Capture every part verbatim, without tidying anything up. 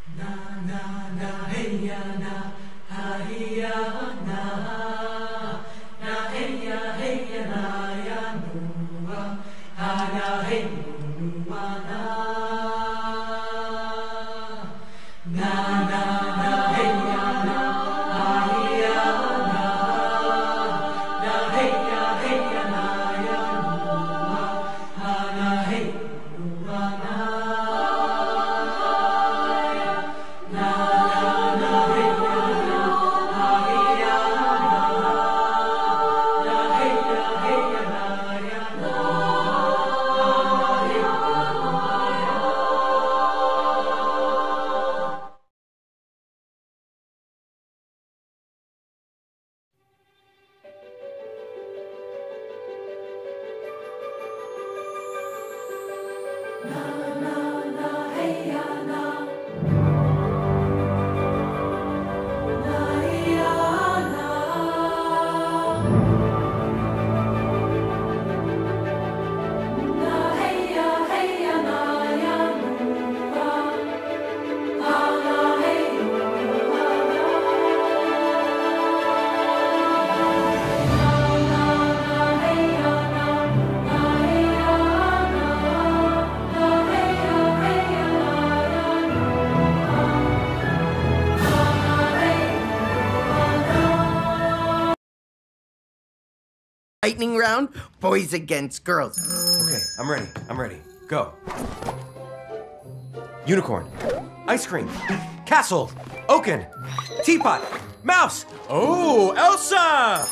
Lightning round, boys against girls. Okay, I'm ready. I'm ready. Go. Unicorn. Ice cream. Castle. Oaken. Teapot. Mouse. Oh, Elsa!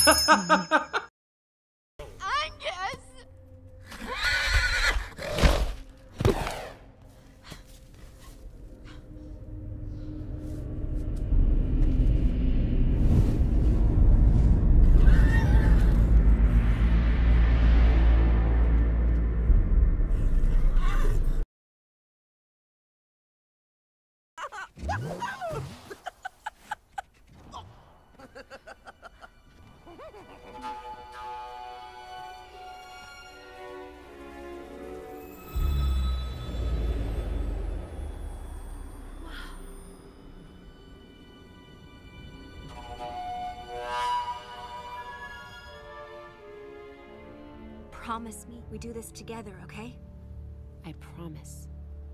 Promise me we do this together, okay? I promise.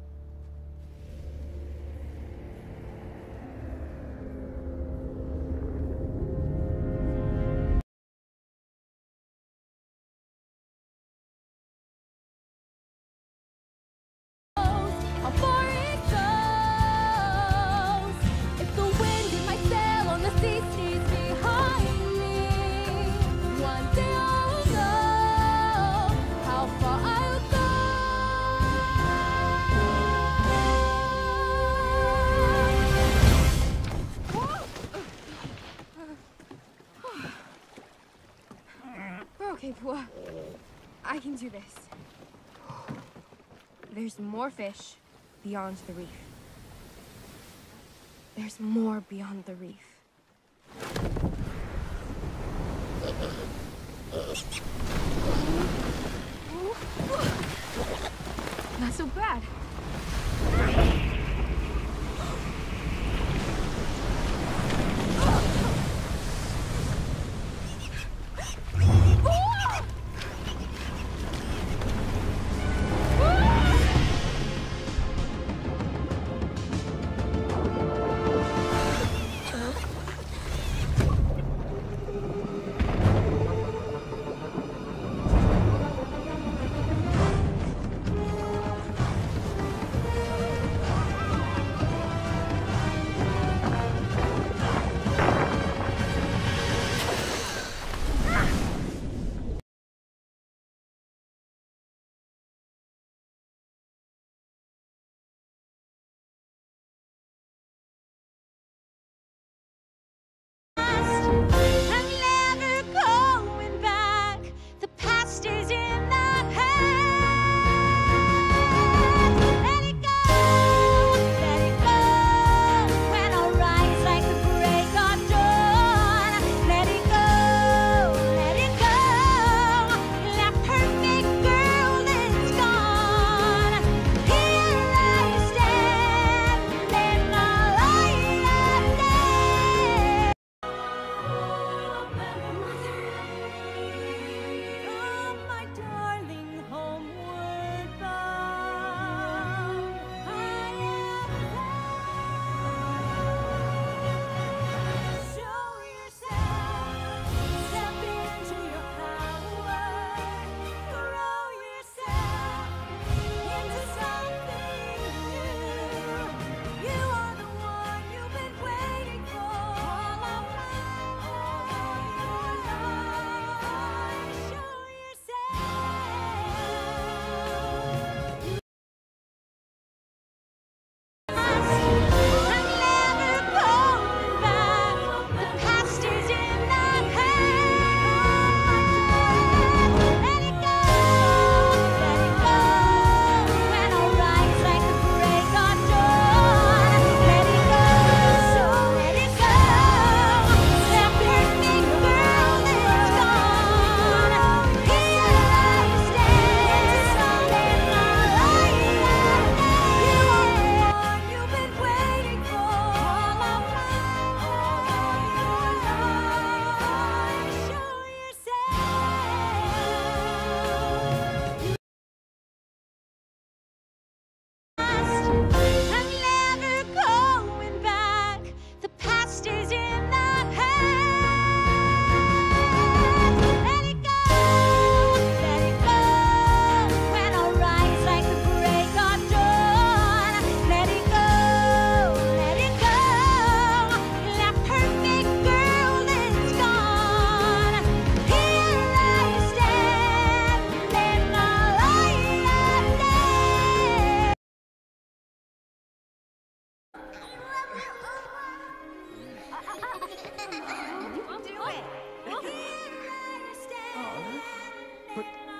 Okay, Pua. I can do this. There's more fish beyond the reef. There's more beyond the reef. Not so bad.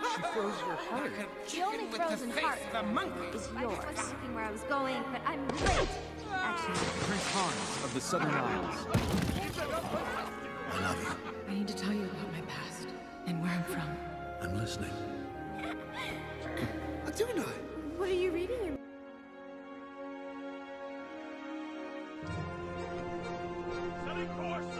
She froze your heart. The only frozen heart is yours. I was asking where I was going, but I'm late. Actually, Prince Hans of the Southern Isles. I love you. I need to tell you about my past and where I'm from. I'm listening. Do not. what are you reading? Setting course!